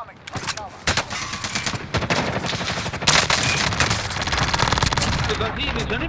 incoming. Take cover. غزير جنب.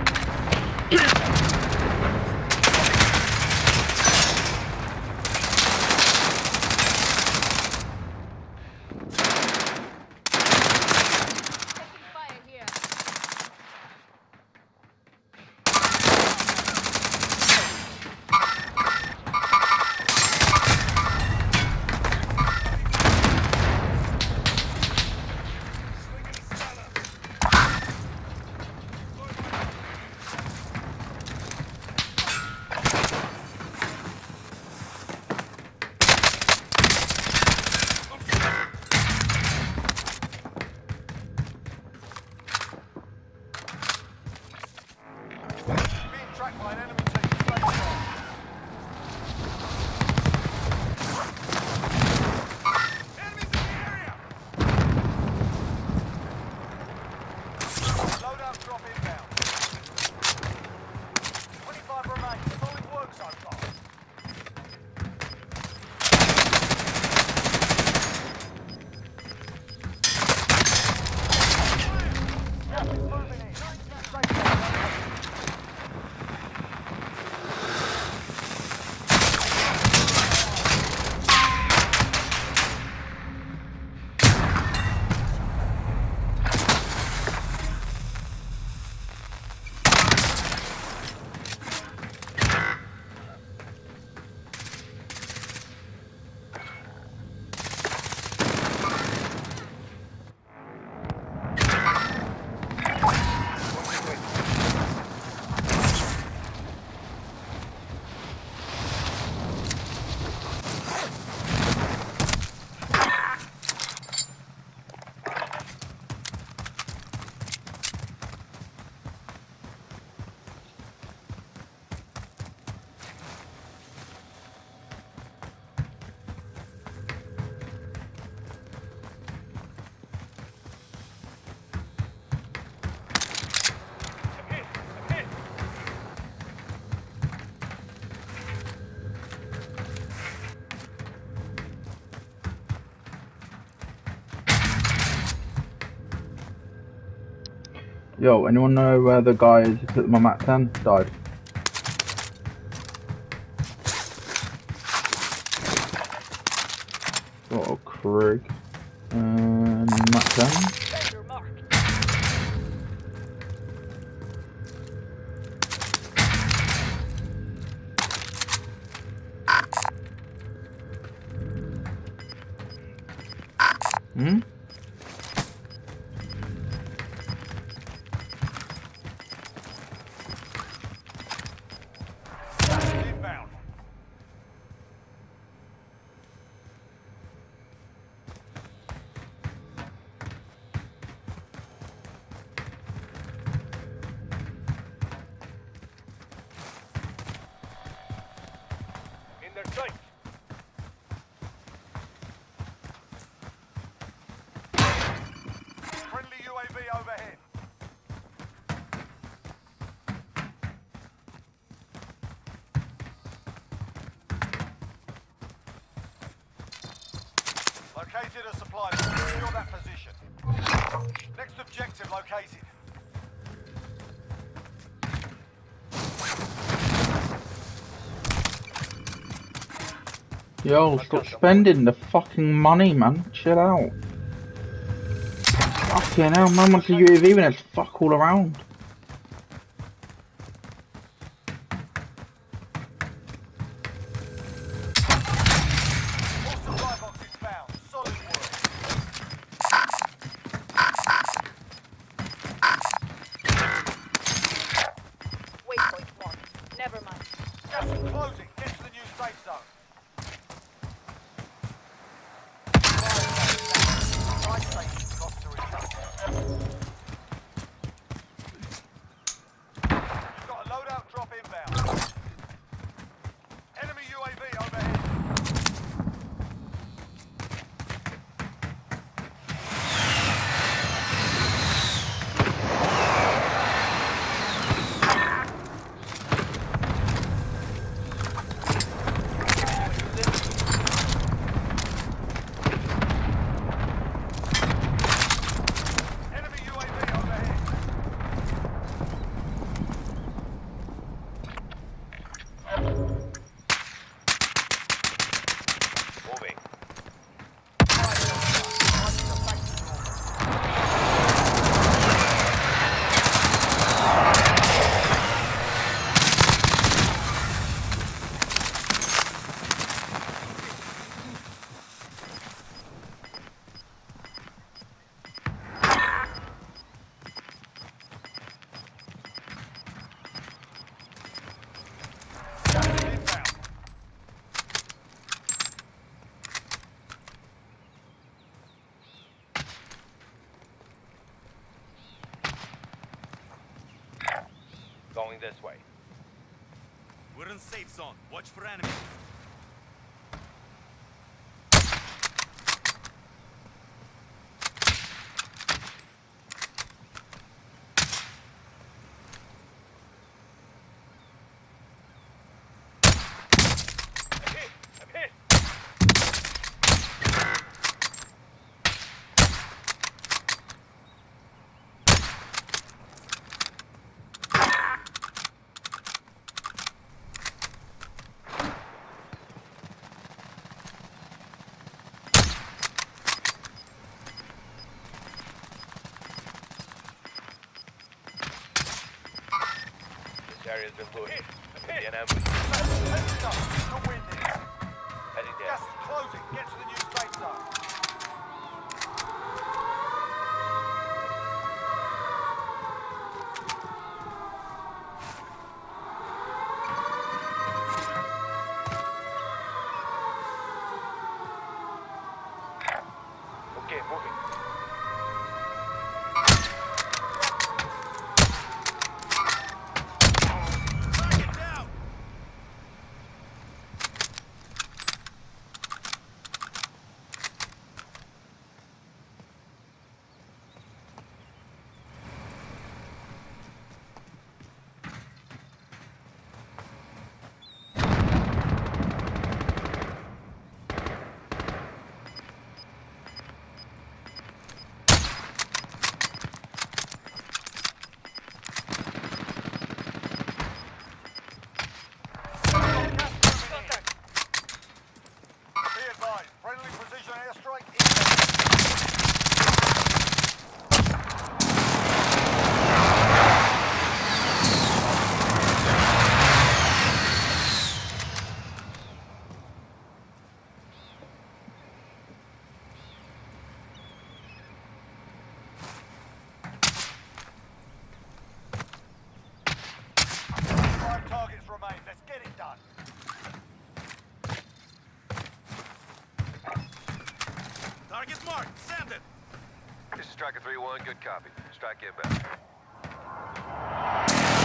Tracked by an enemy team. Stay strong. Enemies in the area! Loadout drop inbound. 25 remain. Solid work so far. Gas is moving in. Stay strong. Yo, anyone know where the guy is who took my Mat 10? Died. What a Krieg. Mat 10? Hmm? Inbound. In their sight. Friendly UAV overhead. Located a supply point. Secure that position. Next objective located. Yo, stop spending the fucking money, man. Chill out. Fucking hell, man wants a UAV when there's fuck all around. All supply boxes found. Solid work. Waypoint marked. Never mind. Gas is closing. Get to the new safe zone. Fire station cost to recover. Going this way. We're in safe zone. Watch for enemies. I'm hit! This area's been looted. Be an ambush. Heads up. You'll win this. Heading down. Gas is closing. Get to the new safe zone. Okay, moving. Target down! Be advised. Friendly precision airstrike inbound. Five targets remain. Let's get it done. Target marked. Send it. This is Striker 3-1, good copy. Strike inbound.